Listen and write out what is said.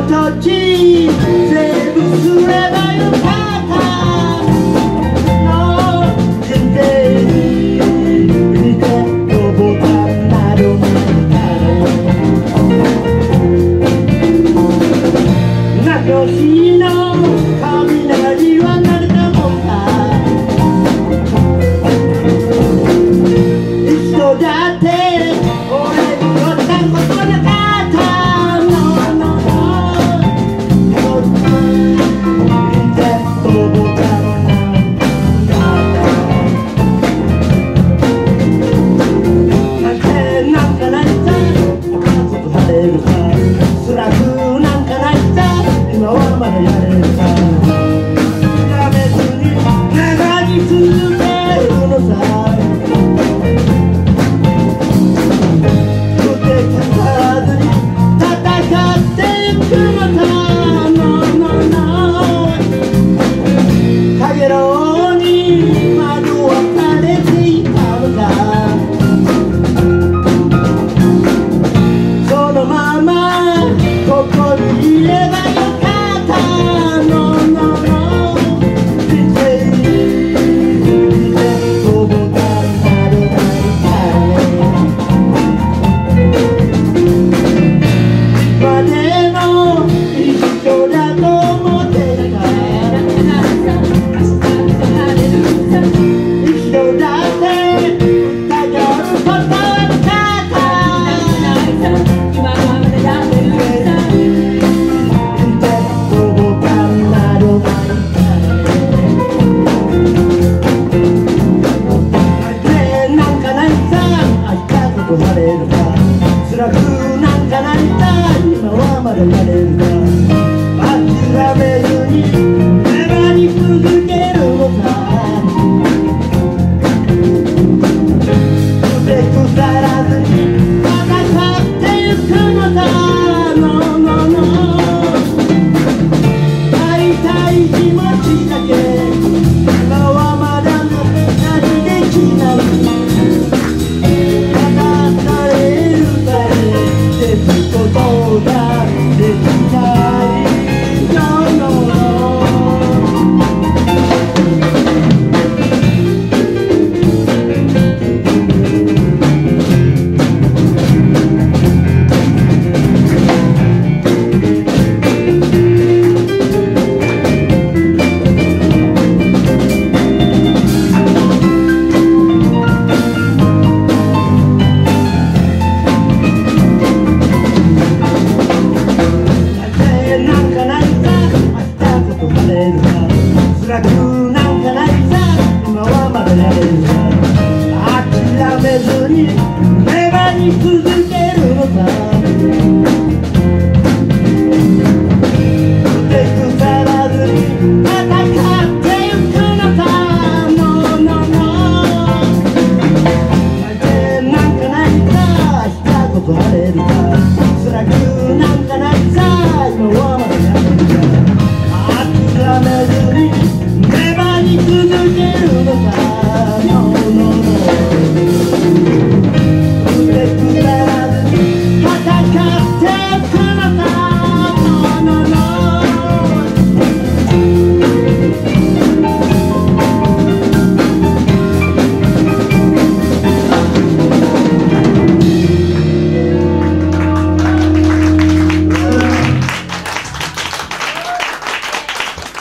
時全部すればよかったの人生に見てボタンなる仲良しの雷は慣れたもんだ一度だって俺に乗ったことなかったののなんかないさ家族晴れるさ辛くなんかないさ今はまだやれるさやめずに長に続けるのさ不適さずに戦っていくのさかげろうに惑わされていたのさそのままここにいればよかったの人生に見て飛ぶからなる今でも一緒だと思ってたから一度だってたどることはなかった晴れるか辛くなんかないさ今はまだやれるか諦めずに粘り続けるのさふてくさらずに戦ってゆくのさ会いたい気持ちだけ今はまだ何できないことだ